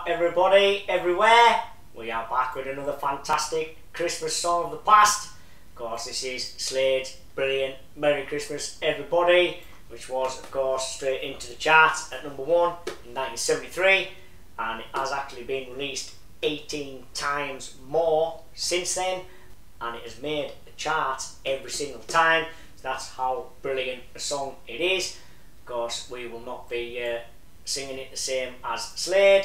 out everybody, everywhere. We are back with another fantastic Christmas song of the past. Of course, this is Slade's brilliant Merry Christmas Everybody, which was of course straight into the charts at number 1 in 1973, and it has actually been released 18 times more since then, and it has made the charts every single time. So that's how brilliant a song it is. Of course, we will not be singing it the same as Slade.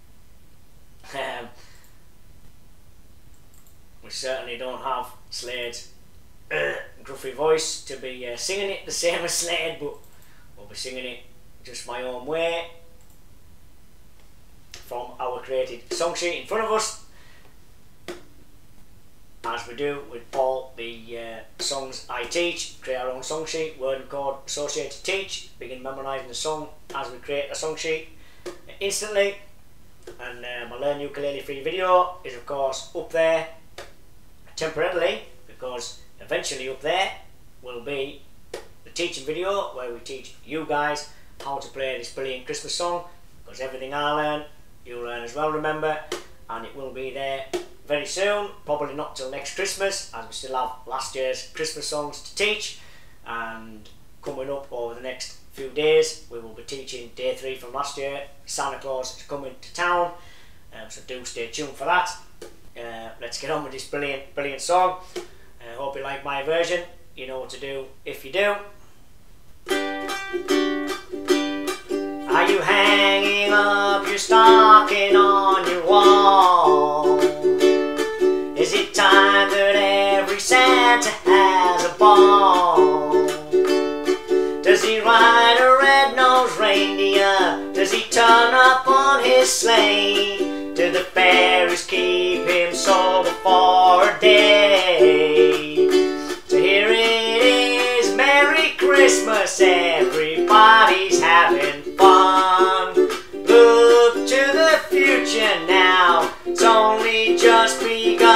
We certainly don't have Slade's gruffy voice to be singing it the same as Slade, but we'll be singing it just my own way from our created song sheet in front of us, as we do with all the songs I teach. Create our own song sheet, word and chord associated teach, begin memorising the song as we create a song sheet instantly. And my Learn Ukulele free video is of course up there temporarily, because eventually up there will be the teaching video where we teach you guys how to play this brilliant Christmas song, because everything I learn you'll learn as well, remember, and it will be there very soon. Probably not till next Christmas, as we still have last year's Christmas songs to teach, and coming up over the next few days we will be teaching day 3 from last year. Santa Claus is coming to town, so do stay tuned for that. Let's get on with this brilliant song. Hope you like my version. You know what to do if you do. Are you hanging up your stocking on your wall? Is it time that every Santa has a ball? Does he ride a red-nosed reindeer? Does he turn up on his sleigh? Do the fairies keep him sober for a day? So here it is, Merry Christmas, everybody's having fun. Look to the future now, it's only just begun.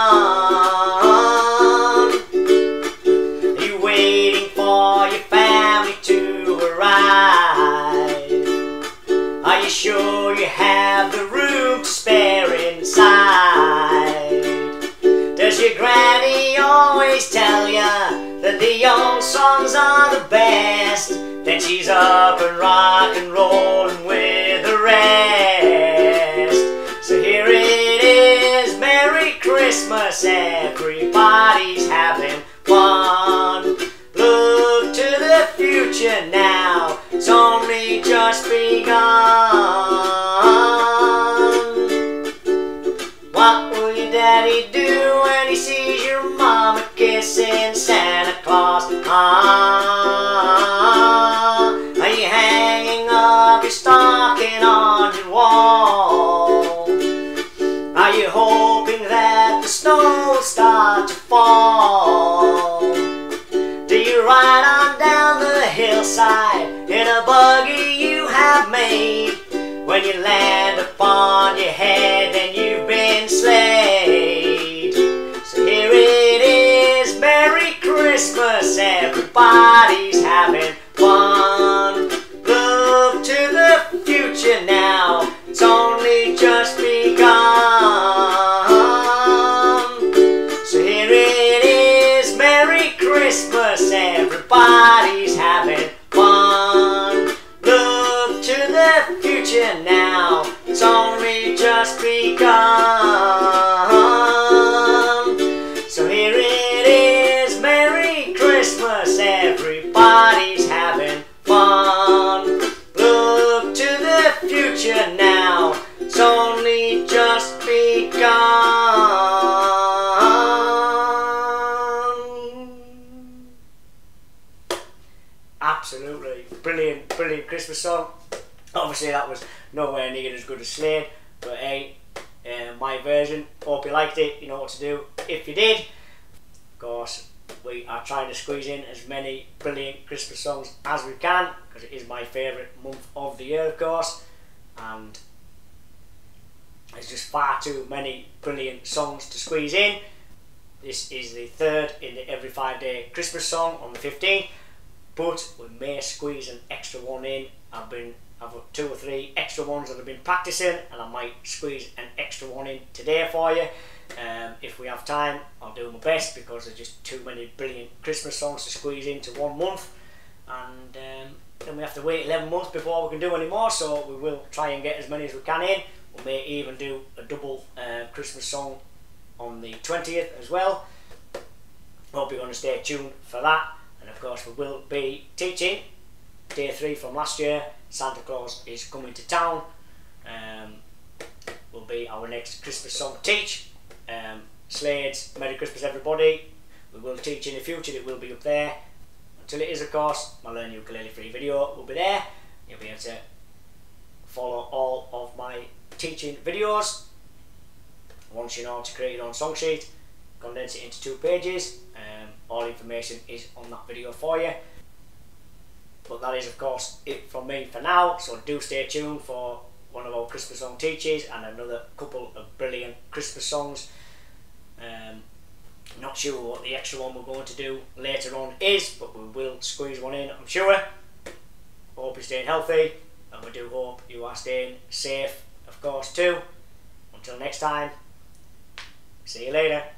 Are you waiting for your family to arrive? Are you sure you have the room to spare inside? Does your granny always tell ya that the old songs are the best? Then she's up and rock and rollin' with the rest. So here it is, Merry Christmas, everybody's having fun. Look to the future now, it's only just begun. What will your daddy do when he sees your mama kissing Santa Claus? Are you hanging up your stocking on your wall? Are you hoping that the snow will start to fall? Do you ride on down the hillside in a buggy you have made? When you land upon your head, then you've been slayed. So here it is, Merry Christmas, everybody's having fun. Look to the future now, it's only just begun. So here it is, Merry Christmas, everybody's having fun. Look to the future now, it's only just begun. So here it is, Merry Christmas, everybody's having fun. Look to the future now, it's only just begun. Absolutely brilliant Christmas song. Obviously that was nowhere near as good as Slade, but hey, my version. Hope you liked it. You know what to do if you did. Of course, we are trying to squeeze in as many brilliant Christmas songs as we can, because it is my favourite month of the year, of course, and there's just far too many brilliant songs to squeeze in. This is the 3rd in the Every 5 Day Christmas song on the 15th, but we may squeeze an extra one in. I've been I've got 2 or 3 extra ones that I've been practicing, and I might squeeze an extra one in today for you. If we have time, I'll do my best, because there's just too many brilliant Christmas songs to squeeze into 1 month, and then we have to wait 11 months before we can do any more, so we will try and get as many as we can in. We may even do a double Christmas song on the 20th as well. Hope you're going to stay tuned for that. And of course we will be teaching day 3 from last year. Santa Claus is coming to town will be our next Christmas song teach. Slade's Merry Christmas Everybody we will teach in the future. It will be up there. Until it is, of course, my Learn Ukulele free video will be there. You'll be able to follow all of my teaching videos. Once you know how to create your own song sheet, condense it into 2 pages. All information is on that video for you. But that is, of course, it from me for now. So do stay tuned for one of our Christmas song teaches and another couple of brilliant Christmas songs. Not sure what the extra one we're going to do later on is, but we will squeeze one in, I'm sure. Hope you're staying healthy, and we do hope you are staying safe, of course, too. Until next time, see you later.